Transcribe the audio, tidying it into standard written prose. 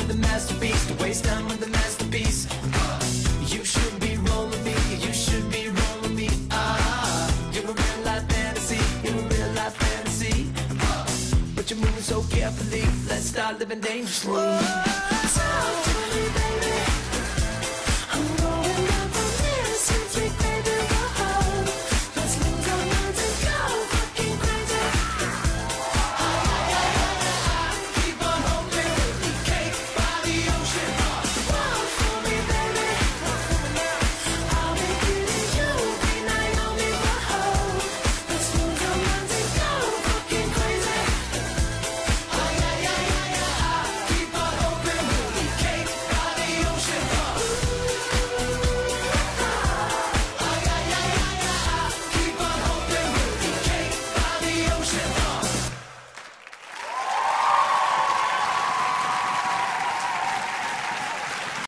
with a masterpiece, to waste time with a masterpiece. You should be rolling me, you should be rolling me. You're a real life fantasy, you're a real life fantasy. But you're moving so carefully, let's start living dangerously.